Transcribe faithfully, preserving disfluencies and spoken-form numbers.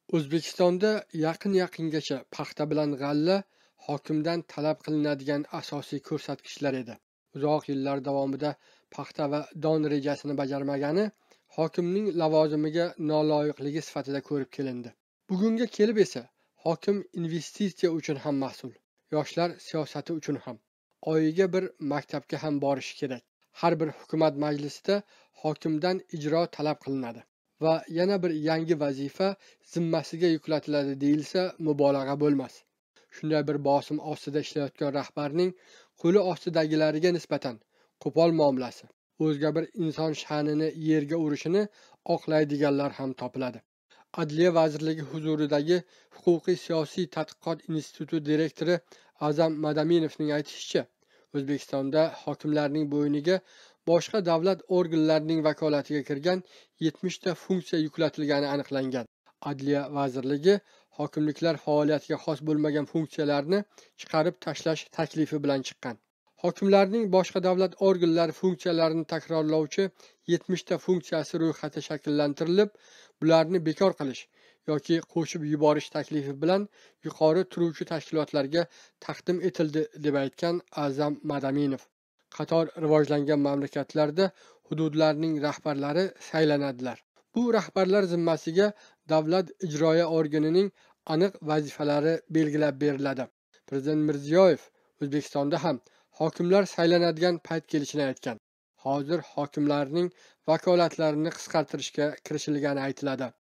O'zbekistonda yaqin-yaqingacha paxta bilan g'alla hokimdan talab qilinadigan asosiy ko'rsatkichlar edi. Uzoq yillar davomida paxta va don rejasini bajarmagani hokimning lavozimiga noloyiqligi sifatida ko'rib kelindi. Bugunga kelib esa hokim investitsiya uchun ham mas'ul, yoshlar siyosati uchun ham, oyiga bir maktabga ham borishi kerak. Har bir hukumat majlisida hokimdan ijro talab qilinadi va yana bir yangi vazifa zimmasiga yuklatiladi deyilsa mubolag'a bo'lmas. Shunday bir bosim ostida ishlayotgan rahbarning qo'li ostidagilariga nisbatan qo'pol muomalasi, o'zga bir inson sha'nini yerga urishini oqlaydiganlar ham topiladi. Adliya vazirligi huzuridagi Huquqiy siyosiy tadqiqot instituti direktori A'zam Madaminovning aytishicha, O'zbekistonda hokimlarning bo'yniga boshqa davlat organlarining vakolatiga kirgan yetmish ta funksiya yuklatilgani aniqlangan. Adliya vazirligi hokimliklar faoliyatiga xos bo'lmagan funksiyalarni chiqarib tashlash taklifi bilan chiqqan. Hokimlarning boshqa davlat organlari funksiyalarini takrorlovchi yetmish ta funksiyasi ro'yxati shakllantirilib, bularni bekor qilish yoki qo'shib yuborish taklifi bilan yuqori turuvchi tashkilotlarga taqdim etildi deb aytgan A'zam Madaminov. Qator rivojlangan mamlakatlarda hududlarning rahbarlari saylanadilar. Bu rahbarlar zimmasiga davlat ijroiya organining aniq vazifalari belgilab beriladi. Prezident Mirziyoyev O'zbekistonda ham hokimlar saylanadigan payt kelishini aytgan. Hozir hokimlarning vakolatlarini qisqartirishga kirishilgani aytiladi.